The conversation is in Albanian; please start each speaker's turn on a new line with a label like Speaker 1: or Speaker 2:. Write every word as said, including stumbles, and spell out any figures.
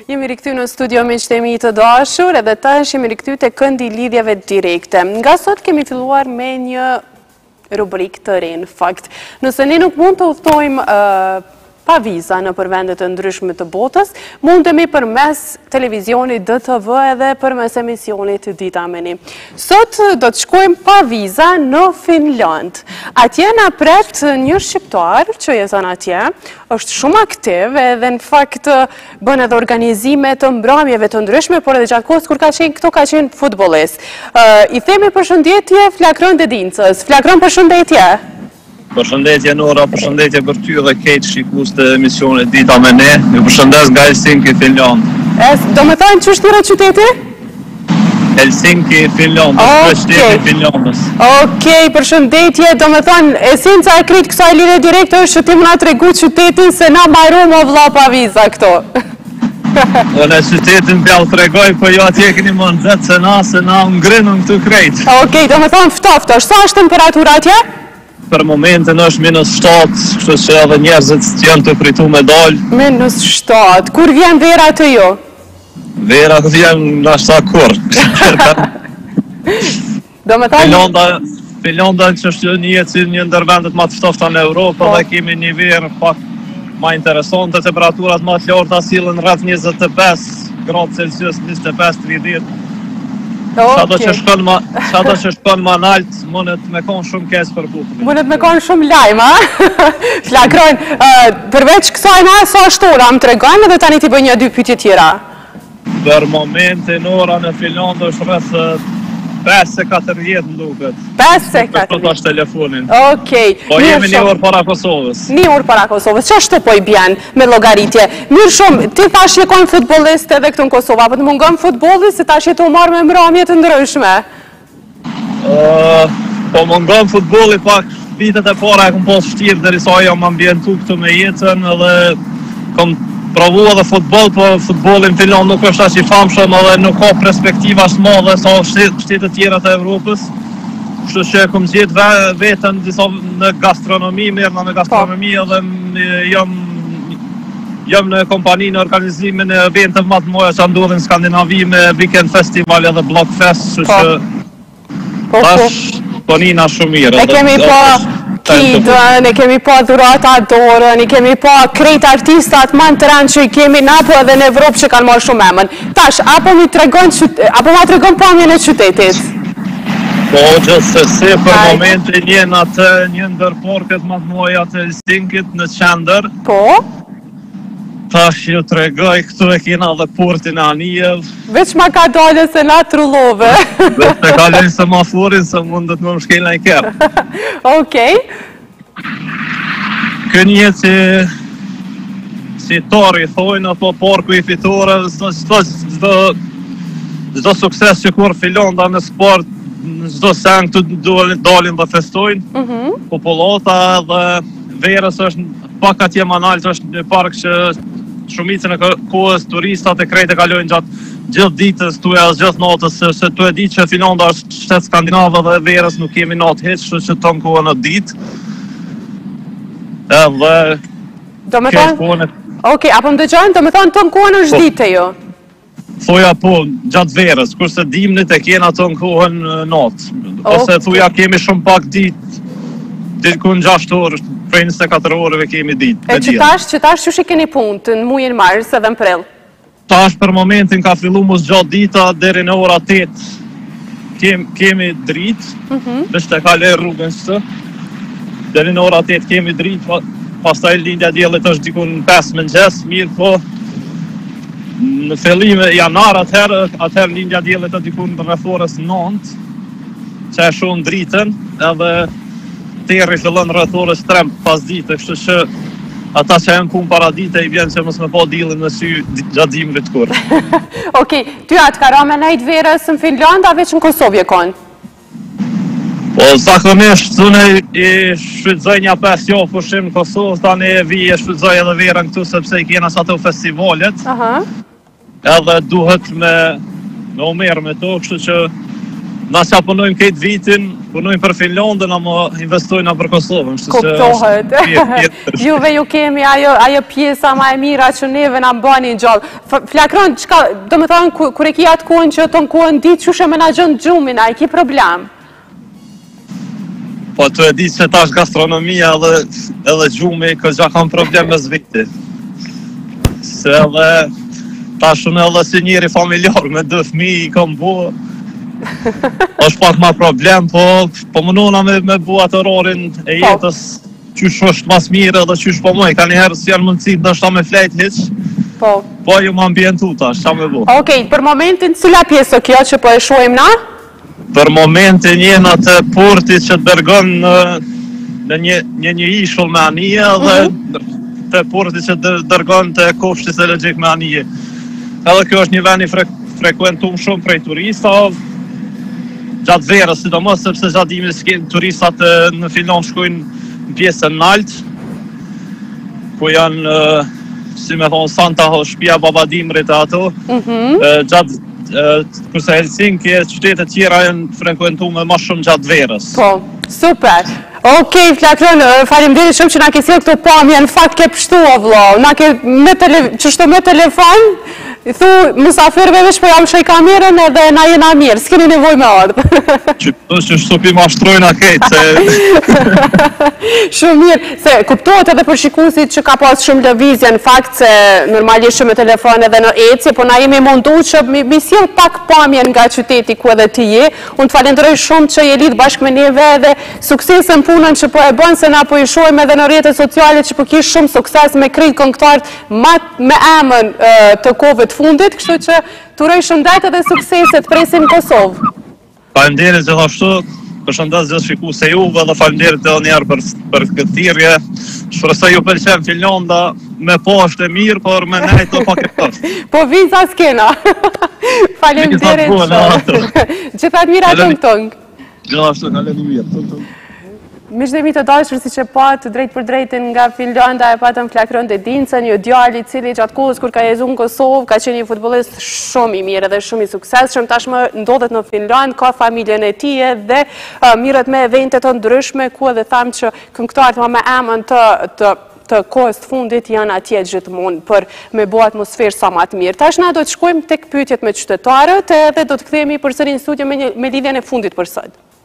Speaker 1: Jemi rikthyer në studio me qëtemi të dashur, edhe tash jemi rikthyer te këndi i lidhjeve direkte. Nga sot kemi filluar me një rubrik të re, në fakt. Nëse ne nuk mund të udhtojmë uh, pa viza në për vendet të ndryshme të botës, mundemi përmes televizionit D T V edhe përmes emisionit Dita me ne. Sot do të shkojmë pa viza në Finland. Atje na pret një shqiptar që jeton atje, është shumë aktiv edhe në fakt bën edhe organizime të mbrëmjeve të ndryshme, por edhe gjatë kohës kur ka qenë këto ka qenë futbollist. Uh, I themi përshëndetje Flakron Dedincës. Flakron, përshëndetje.
Speaker 2: Përshëndetje Nora, përshëndetje për ty dhe kejtë shikus të emisionit Dita me ne. Ju përshëndes nga Helsinki, Finland.
Speaker 1: Es, do me thajnë që shtira qyteti?
Speaker 2: Helsinki, Finland, okay. Është qyteti Finlandës.
Speaker 1: Okej, përshëndetje, do me thajnë, esenca e kritë kësaj lidhje direkte është që ti më na tregu qytetin se na bajrum o vlla pa viza këto.
Speaker 2: Në qytetin pjallë të regoj, po jo atje keni më nëzet se na, se na ngrinëm këtu krejt.
Speaker 1: Okej, do me thajnë ftoftë, sa është temperatura atje?
Speaker 2: Për momentin është minus shtatë, kështu që edhe njerëzit që janë të pritu me dalë.
Speaker 1: Minus shtatë, kur vjen vera të jo?
Speaker 2: Vera vjen në ashta kur.
Speaker 1: Do me thajnë...
Speaker 2: Finlanda që është një si një ndërvendet ma të ftofta në Europë, dhe kemi një verë pak ma interesante, temperaturat ma të larta sillen rreth njëzet e pesë gradë Celsius, njëzet e pesë deri në tridhjetë. Shado që shkon ma, shado që shkon ma nalt, mundet me konë shumë keq për bukën.
Speaker 1: Mundet me konë shumë lajmë, a? Flakron, uh, përveç kësaj na, sa shtora më të regojnë edhe tani t'i bëj një dy pyetje tjera?
Speaker 2: Për momentin ora në Finland është rreth pesë e katërdhjetë në duket.
Speaker 1: pesë e katërdhjetë?
Speaker 2: Për të është telefonin.
Speaker 1: Okej.
Speaker 2: Po jemi një orë para Kosovës.
Speaker 1: Një orë para Kosovës. Që ashtu po i bjen me llogaritje? Mirë shumë, ti thash je kon futbollist edhe këtu në Kosovë, apo të mungon futbolli se tash je të marrë me mbrëmje të ndryshme?
Speaker 2: Uh, po mungon futbolli pak vitet e para e kom pas vështirë derisa jam ambientu këtu me jetën edhe kom provu edhe futboll, po futbollin Finland nuk është aq i famshëm edhe nuk ka perspektiva as madhe sa shtetet tjera të Evropës. Kështu që kom gjetë veten disa në gastronomi, merrna në gastronomi edhe jam jam në kompani në organizimin e evente më të mëdha që ndodhin në Skandinavi me Weekend Festival edhe Blockfest, kështu që tash ponina shumë mirë.
Speaker 1: E kemi po Kidën, e kemi po dhurata dorën, e kemi po krejt artistat më të rëndë që i kemi na po edhe në Evropë që kanë marrë shumë emën. Tash, apo mi tregon apo ma tregon pamjen e qytetit?
Speaker 2: Po, gjithsesi për momentin jena të një ndër portet më të mëdha të Helsinkit në qendër.
Speaker 1: Po?
Speaker 2: Tash ju tregoj këtu e kena dhe portin e Anijev.
Speaker 1: Veç ma ka dalë se na trullove.
Speaker 2: Veç të kalojnë semaforin se mundet më më shkelna i kërë.
Speaker 1: Okej.
Speaker 2: Kënë jetë si si tori thojnë, apo porku i fitore, çdo sukses që kur Finlanda në sport, çdo sen këtu dalin dhe festojnë. Popullata dhe verës është pak atje më nalt, është një park që shumicën e kohës turistat e krejt e kalojnë gjatë gjithë ditës, tu e as gjithë natës, se tu e di që Finlanda është shtet skandinave dhe verës nuk kemi natë heq, kështu që tonë kohën në ditë. Edhe
Speaker 1: do me thonë, okej, apo më dëgjojnë, do me thonë tonë kohën është ditë jo?
Speaker 2: Thuja po, gjatë verës, kurse dimnit e kena tonë kohën natë. Ose thuja kemi shumë pak ditë, diku në gjashtë orë, prej njëzet e katër orëve kemi ditë.
Speaker 1: E që tash, që tash që shi keni punë në mujin mars edhe në prill?
Speaker 2: Tash për momentin ka fillu mos gjatë dita, deri në ora tetë kem, kemi dritë, veç të kaloj rrugën së, deri në ora tetë kemi dritë, pastaj lindja diellit është diku në pesë mëngjes, mirë po, në fillim e janar atëherë, atëherë lindja diellit është diku në rreth orës nëntë, që e shohim dritën, edhe terri fillon rreth orës tre pas dite, kështu që ata që janë punë para dite i vjen që mos me pa diellin në sy gjatë dimrit kur.
Speaker 1: Okej, ty atë ka rame nejt verës në Finlanda, veç në Kosovë je konë?
Speaker 2: Po, zakonisht, unë i shfrytëzoj një pesë javë pushim në Kosovë, tani e vi e shfrytëzoj edhe verën këtu sepse i kena sa ato festivalet. Edhe duhet me me u merr me to, kështu që Na që punojmë këtë vitin, punojmë për Finlandën, ama investojnë për Kosovën.
Speaker 1: Kuptohet. Juve ju kemi ajo pjesa ma e mira që neve nga mbani në gjallë. Flakron, do më thonë, kër e ki atë kohën që të në kohën ditë, që shë menagjon gjumin, a i ki problem?
Speaker 2: Po të e ditë që ta është gastronomia edhe gjumi, këgja kam problem me zviti. Se edhe ta shumë edhe si njëri familjar me dë fmi i kam bua. është pak ma problem, po po mënona me, me bua të rorin e jetës qysh është mas mire dhe qysh po moj, ka njëherë si janë mundësit dhe shta me flejt hiq,
Speaker 1: po,
Speaker 2: po ju më ambientu ta, shta me bu.
Speaker 1: Okej, për momentin, cila pjesë kjo që po e shohim na?
Speaker 2: Për momentin jena të portit që të dërgon në, në një, një një ishull me anije dhe mm-hmm. të portit që të dërgon të kofshtis e legjik me anije. Edhe kjo është një veni frek, frekuentum shumë prej turista, gjatë verës, sidomos sepse gjatë dimit s'kenë turistat në Finland shkojnë në pjesën nalt, ku janë, si me thonë, Santa Ho, shtëpia Babadimrit e ato, mm-hmm. gjatë, kurse Helsinki e qytetet tjera janë frekuentume ma shumë gjatë verës.
Speaker 1: Po, super. Okej, Flakron, faleminderit shumë që na ke sjellë këto pamje, në fakt ke pështu o vëlla, na ke me qështu me telefon, i thu, mësafirve veç për jam shoj kamerën edhe na jena mirë, s'keni nevoj me ardhë.
Speaker 2: Që që shtupi ma shtrojnë a kejtë, se...
Speaker 1: Shumë mirë, se kuptohet edhe për shikusit që ka pas shumë lëvizje, në fakt se normalisht shumë me telefon edhe në eci, po na jemi mundu që mi sjell pak pamje nga qyteti ku edhe ti je. Unë të falenderoj shumë që je lidh bashkë me neve edhe suksesën punën që po e bën, se na po i shohim edhe në rrjetet sociale që po kish shumë sukses me krejt këngëtarët me emën të kohëve të fundit, kështu që të uroj shëndet edhe sukseset presim Kosovë.
Speaker 2: Faleminderit gjithashtu, përshëndes gjithë shikuese juve dhe faleminderit edhe njerë për, për këtë thirrje. Shpresoj ju pëlqen Finlanda, me poshtë e mirë, por me nejtë të pak e poshtë.
Speaker 1: Po viza s'kena. Faleminderit shumë. Gjithat mira tëng-tëng.
Speaker 2: Gjithashtu, kaleni mirë, tëng-tëng.
Speaker 1: Mishdemi të dashur si që patë drejt për drejtin nga Finlanda e patëm Flakron Dedincën, një djali cili gjatë kohës kur ka jezu në Kosovë, ka qenë një futbolist shumë i mirë dhe shumë i suksesshëm, tashmë ndodhet në Finland, ka familjen e tije dhe uh, mirët me eventet të ndryshme, ku edhe thamë që këngëtarët më me emën të, të të kohës të fundit janë atje gjithmonë për me bo atmosferë sa më të mirë. Tash na do të shkojmë tek pyetjet me qytetarët edhe do të kthehemi përsëri në studio me, me lidhjen e fundit për sot.